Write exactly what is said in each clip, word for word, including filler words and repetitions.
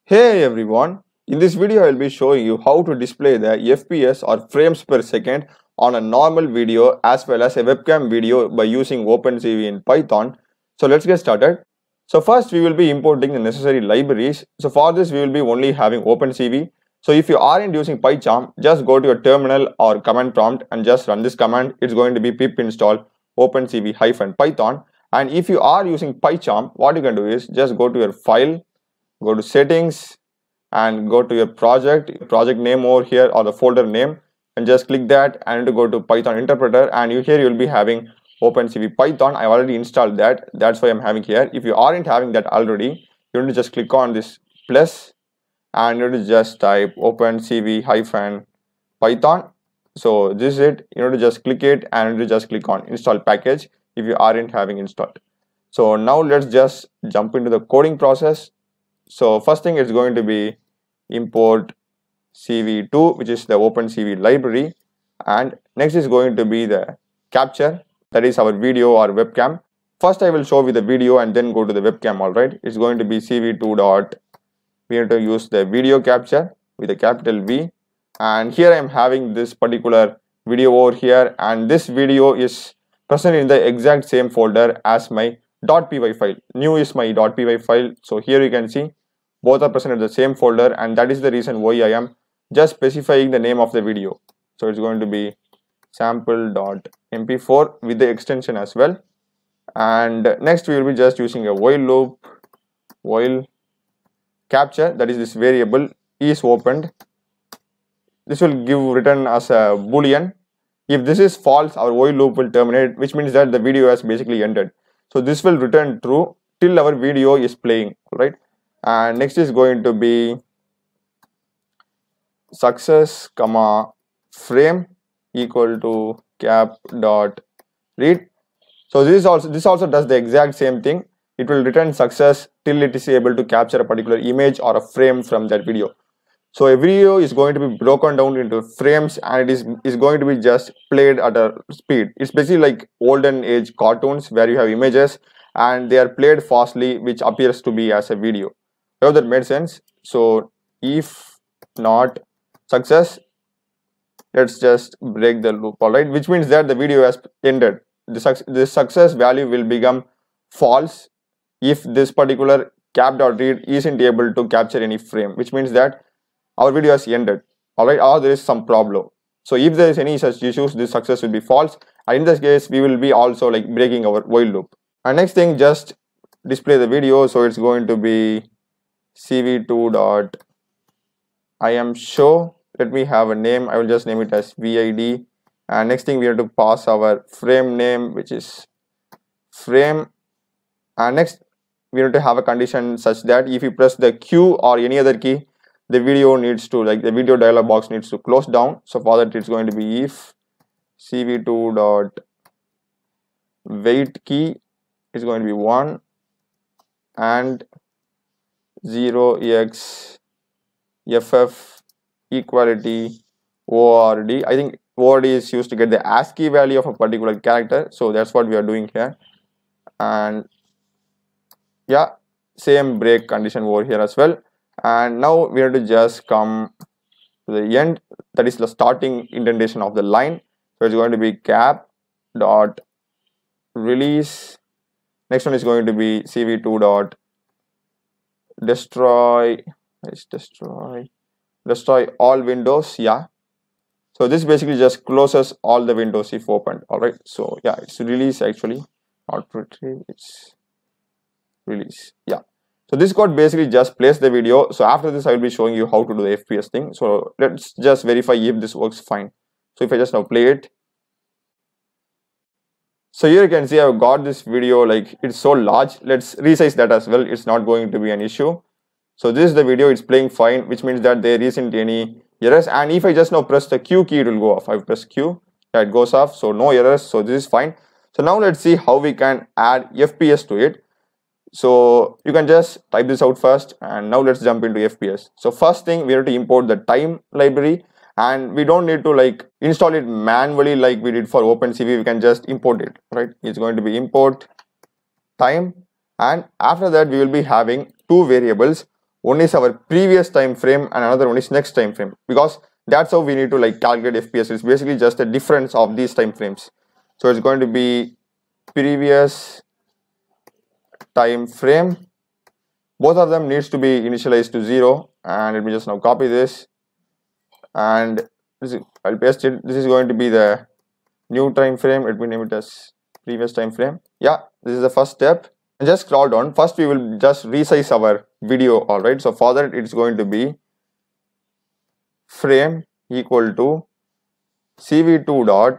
Hey everyone, in this video I will be showing you how to display the F P S or frames per second on a normal video as well as a webcam video by using Opencv in Python. So let's get started. So first we will be importing the necessary libraries. So for this we will be only having Opencv. So if you aren't using PyCharm, just go to your terminal or command prompt and just run this command. It's going to be pip install opencv-python. And if you are using PyCharm, what you can do is just go to your file, go to settings and go to your project project name over here or the folder name and just click that and go to Python interpreter, and you here you'll be having Opencv Python. I already installed that, that's why I'm having here. If you aren't having that already, you need to just click on this plus and you need to just type opencv-python. So this is it. You need to just click it and you need to just click on install package if you aren't having installed. So now let's just jump into the coding process. So first thing is going to be import C V two, which is the Opencv library, and next is going to be the capture, that is our video or webcam. First I will show you the video and then go to the webcam. All right, it's going to be C V two dot, we have to use the video capture with a capital V, and here I am having this particular video over here, and this video is present in the exact same folder as my .py file. New is my .py file. So here you can see both are present in the same folder, and that is the reason why I am just specifying the name of the video. So it's going to be sample dot M P four with the extension as well. And next we will be just using a while loop, while capture, that is this variable is opened. This will give return as a boolean. If this is false, our while loop will terminate, which means that the video has basically ended. So this will return true till our video is playing, right? And next is going to be success comma frame equal to cap dot read. So this is also this also does the exact same thing. It will return success till it is able to capture a particular image or a frame from that video. So a video is going to be broken down into frames, and it is is going to be just played at a speed. It's basically like olden age cartoons where you have images and they are played fastly, which appears to be as a video. I hope that made sense. So if not success, let's just break the loop. All right, which means that the video has ended. The, suc the success value will become false if this particular cap.read isn't able to capture any frame, which means that our video has ended. All right, or there is some problem. So if there is any such issues, this success will be false, and in this case we will be also like breaking our while loop. And next thing, just display the video. So it's going to be C V two dot I am show. Let me have a name. I will just name it as V I D. And next thing, we have to pass our frame name, which is frame. And next we need to have a condition such that if you press the Q or any other key, the video needs to, like the video dialog box needs to close down. So for that it's going to be if C V two dot wait key is going to be one and zero x F F equality O R D. I think O R D is used to get the ASCII value of a particular character. So that's what we are doing here. And yeah, same break condition over here as well. And now we have to just come to the end, that is the starting indentation of the line. So it's going to be cap dot release. Next one is going to be C V two dot destroy. Let's destroy destroy all windows. Yeah, so this basically just closes all the windows if opened. All right, so yeah, it's release actually, not retrieve, it's release. Yeah, so this code basically just plays the video. So after this I will be showing you how to do the F P S thing. So let's just verify if this works fine. So if I just now play it, so here you can see I've got this video, like it's so large. Let's resize that as well. It's not going to be an issue. So this is the video, it's playing fine, which means that there isn't any errors. And if I just now press the Q key, it will go off. I press Q, that goes off, so no errors. So this is fine. So now let's see how we can add F P S to it. So you can just type this out first, and now let's jump into F P S. So first thing, we have to import the time library, and we don't need to like install it manually like we did for Opencv. We can just import it, right? It's going to be import time, and after that we will be having two variables. one is our previous time frame and another one is next time frame, because that's how we need to like calculate F P S. It's basically just the difference of these time frames. So it's going to be previous time frame. Both of them needs to be initialized to zero, and let me just now copy this and this is, I'll paste it. This is going to be the new time frame. Let me name it as previous time frame. Yeah, this is the first step. Just scroll down. First we will just resize our video. All right, so for that it's going to be frame equal to C V two dot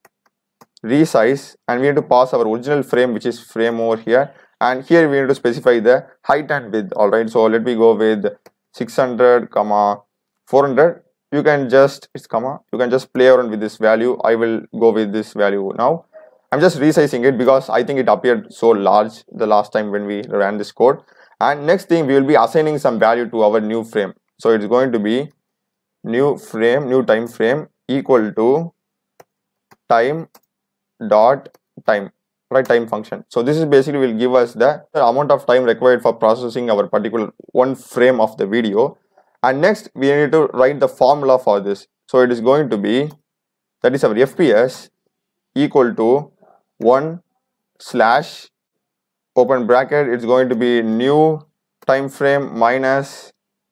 resize, and we need to pass our original frame, which is frame over here, and here we need to specify the height and width. All right, so let me go with six hundred comma four hundred. You can just it's comma you can just play around with this value. I will go with this value now. I'm just resizing it because I think it appeared so large the last time when we ran this code. And next thing, we will be assigning some value to our new frame. So it's going to be new frame, new time frame equal to time dot time, right, time function. So this is basically will give us the amount of time required for processing our particular one frame of the video. And next we need to write the formula for this. So it is going to be, that is our F P S equal to one slash open bracket, it's going to be new time frame minus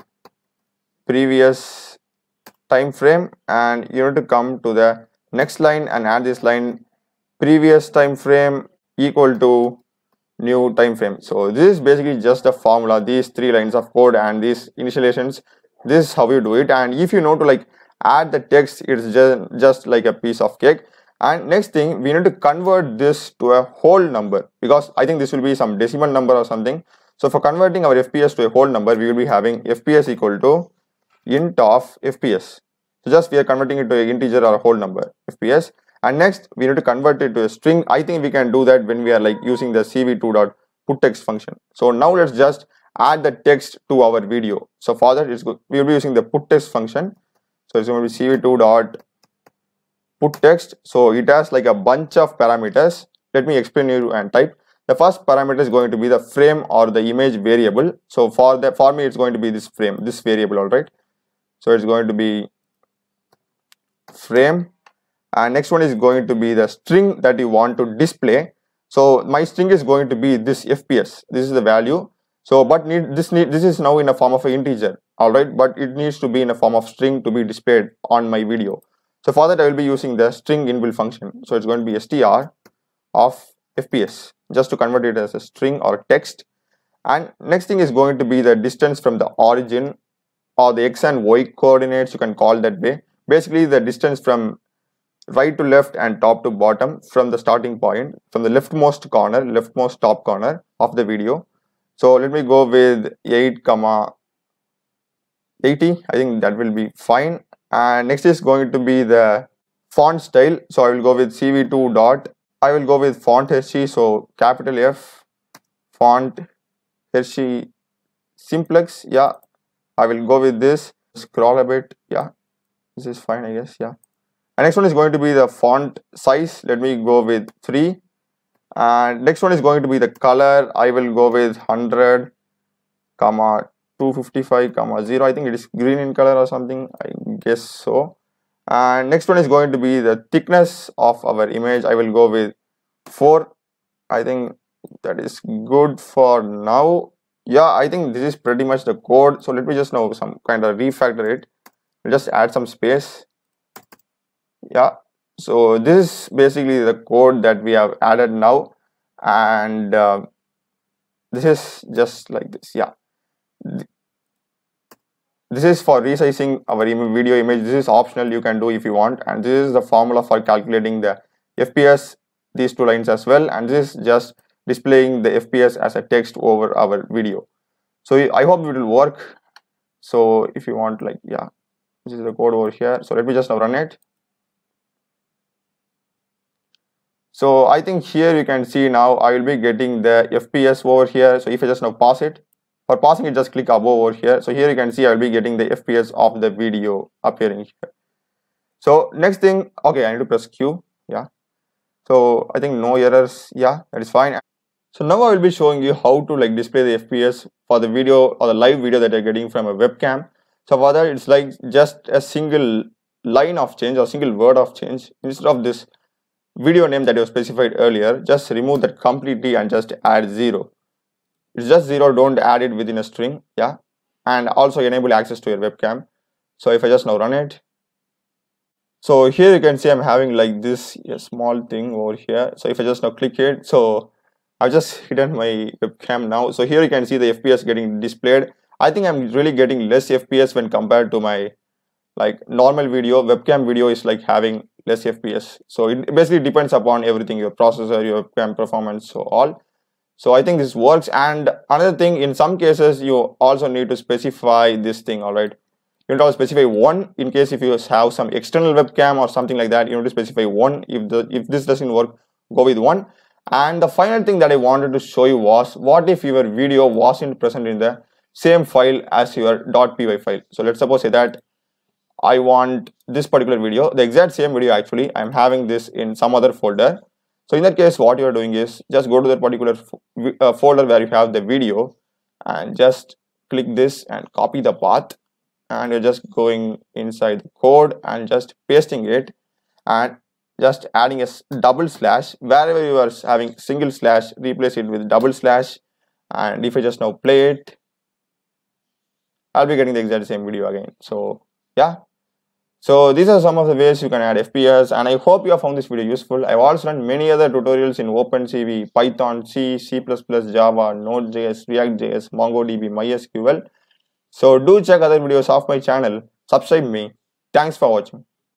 previous time frame, and you need to come to the next line and add this line, previous time frame equal to new time frame. So this is basically just a formula, these three lines of code and these initializations. This is how you do it. And if you know to like add the text, it's just just like a piece of cake. And next thing, we need to convert this to a whole number, because I think this will be some decimal number or something. So for converting our F P S to a whole number, we will be having F P S equal to int of F P S. So just we are converting it to an integer or a whole number, F P S. And next we need to convert it to a string. I think we can do that when we are like using the C V two dot put text function. So now let's just add the text to our video. So for that, it's good. We will be using the put text function. So it's going to be C V two dot put text. So it has like a bunch of parameters. Let me explain you and type. The first parameter is going to be the frame or the image variable. So for the for me, it's going to be this frame, this variable. All right. So it's going to be frame, and next one is going to be the string that you want to display. So my string is going to be this F P S. This is the value. So but need this need this is now in a form of an integer. All right, but it needs to be in a form of string to be displayed on my video. So for that, I will be using the string inbuilt function. So it's going to be str of F P S, just to convert it as a string or text. And next thing is going to be the distance from the origin, or the x and y coordinates, you can call that way. Basically the distance from right to left and top to bottom from the starting point, from the leftmost corner, leftmost top corner of the video. So let me go with eight comma eighty. I think that will be fine. And next is going to be the font style. So I will go with C V two dot, I will go with font Hershey. So capital F, font Hershey simplex. Yeah, I will go with this. Scroll a bit. Yeah, this is fine, I guess. Yeah. And next one is going to be the font size. Let me go with three. And next one is going to be the color. I will go with one hundred comma two fifty-five comma zero. I think it is green in color or something, I guess so. And next one is going to be the thickness of our image. I will go with four. I think that is good for now. Yeah, I think this is pretty much the code. So let me just now some kind of refactor it. We'll just add some space. Yeah, so this is basically the code that we have added now, and uh, this is just like this. Yeah, this is for resizing our im video image. This is optional, you can do if you want. And this is the formula for calculating the F P S, these two lines as well. And this is just displaying the F P S as a text over our video. So I hope it will work. So if you want, like, yeah, this is the code over here. So let me just now run it. So I think here you can see now I will be getting the F P S over here. So if I just now pause it, for pausing it, just click above over here. So here you can see I will be getting the F P S of the video appearing here. So next thing, okay, I need to press Q. Yeah. So I think no errors. Yeah, that is fine. So now I will be showing you how to like display the F P S for the video or the live video that you're getting from a webcam. So for that, it's like just a single line of change or single word of change. Instead of this video name that you specified earlier, just remove that completely and just add zero. It's just zero, don't add it within a string. Yeah, and also enable access to your webcam. So if I just now run it, so here you can see I'm having like this a small thing over here. So if I just now click it, so I've just hidden my webcam now. So here you can see the F P S getting displayed. I think I'm really getting less F P S when compared to my like normal video. Webcam video is like having less F P S. So it basically depends upon everything, your processor, your webcam performance, so all. So I think this works. And another thing, in some cases you also need to specify this thing. All right, you need to specify one in case if you have some external webcam or something like that. You need to specify one. If the if this doesn't work, go with one. And the final thing that I wanted to show you was, what if your video wasn't present in the same file as your .py file? So let's suppose say that I want this particular video, the exact same video actually, I'm having this in some other folder. So in that case, what you're doing is just go to that particular uh, folder where you have the video and just click this and copy the path, and you're just going inside the code and just pasting it and just adding a double slash. Wherever you are having single slash, replace it with double slash. And if I just now play it, I'll be getting the exact same video again. So yeah, so these are some of the ways you can add F P S, and I hope you have found this video useful. I've also done many other tutorials in Opencv, Python, C, C plus plus, Java, Node.js, React.js, MongoDB, MySQL. So do check other videos of my channel, subscribe me. Thanks for watching.